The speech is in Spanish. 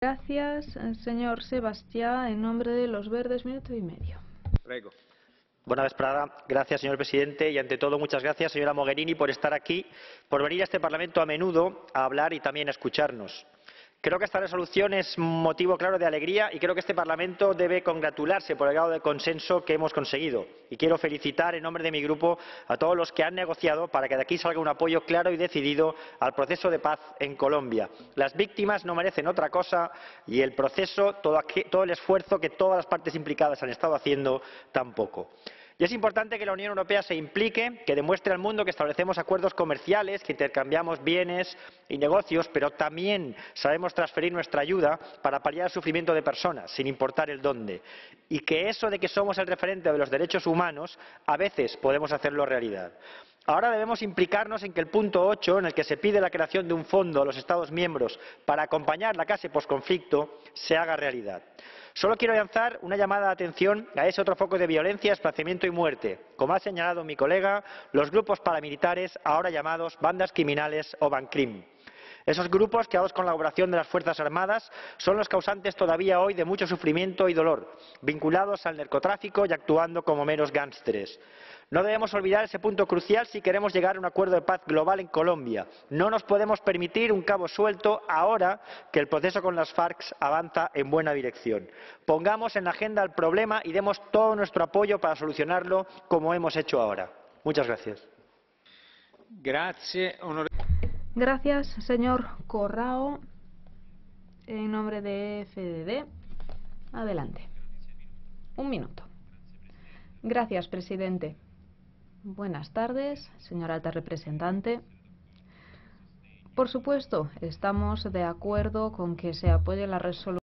Gracias, señor Sebastián. En nombre de los Verdes, minuto y medio. Prego. Buena vesprada. Gracias, señor presidente. Y, ante todo, muchas gracias, señora Mogherini, por estar aquí, por venir a este Parlamento a menudo a hablar y también a escucharnos. Creo que esta resolución es un motivo claro de alegría y creo que este Parlamento debe congratularse por el grado de consenso que hemos conseguido. Y quiero felicitar en nombre de mi grupo a todos los que han negociado para que de aquí salga un apoyo claro y decidido al proceso de paz en Colombia. Las víctimas no merecen otra cosa y el proceso, todo el esfuerzo que todas las partes implicadas han estado haciendo, tampoco. Y es importante que la Unión Europea se implique, que demuestre al mundo que establecemos acuerdos comerciales, que intercambiamos bienes y negocios, pero también sabemos transferir nuestra ayuda para paliar el sufrimiento de personas, sin importar el dónde. Y que eso de que somos el referente de los derechos humanos, a veces podemos hacerlo realidad. Ahora debemos implicarnos en que el punto 8, en el que se pide la creación de un fondo a los Estados miembros para acompañar la clase posconflicto, se haga realidad. Solo quiero lanzar una llamada de atención a ese otro foco de violencia, desplazamiento y muerte. Como ha señalado mi colega, los grupos paramilitares, ahora llamados bandas criminales o Bancrim. Esos grupos, creados con la colaboración de las Fuerzas Armadas, son los causantes todavía hoy de mucho sufrimiento y dolor, vinculados al narcotráfico y actuando como meros gánsteres. No debemos olvidar ese punto crucial si queremos llegar a un acuerdo de paz global en Colombia. No nos podemos permitir un cabo suelto ahora que el proceso con las FARC avanza en buena dirección. Pongamos en la agenda el problema y demos todo nuestro apoyo para solucionarlo como hemos hecho ahora. Muchas gracias. Gracias, señor Corrao. En nombre de FDD, adelante. Un minuto. Gracias, presidente. Buenas tardes, señora alta representante. Por supuesto, estamos de acuerdo con que se apoye la resolución.